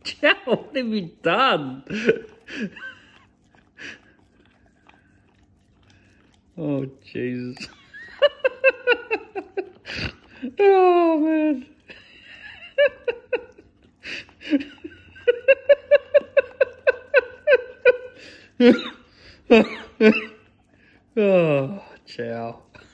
Chow, what have you done? Oh, Jesus. Oh, man. Oh, Chow.